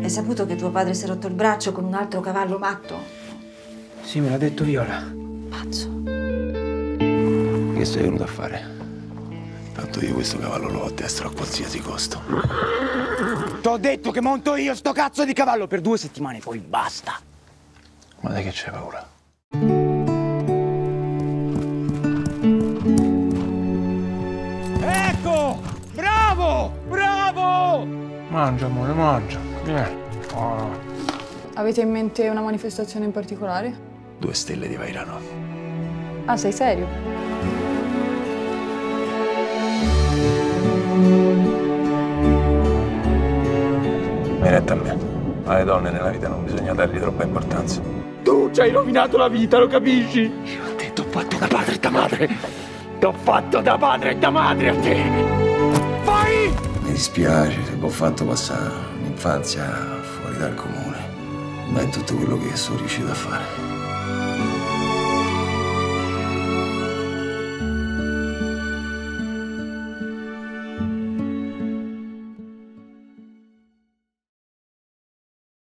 Hai saputo che tuo padre si è rotto il braccio con un altro cavallo matto? Sì, me l'ha detto Viola. Pazzo. Che sei venuto a fare? Tanto io questo cavallo lo addestro a qualsiasi costo. T'ho detto che monto io sto cazzo di cavallo per 2 settimane, poi basta. Ma dai che c'hai paura? Ecco! Bravo! Bravo! Mangia, amore, mangia. Vieni. Oh. Avete in mente una manifestazione in particolare? 2 stelle di Vairano. Ah, sei serio? Mi retta a me. Alle donne nella vita non bisogna dargli troppa importanza. Tu ci hai rovinato la vita, lo capisci? Io a te t'ho fatto da padre e da madre. T'ho fatto da padre e da madre a te. Vai! Mi dispiace se ho fatto passare un'infanzia fuori dal comune, ma è tutto quello che sono riuscito a fare.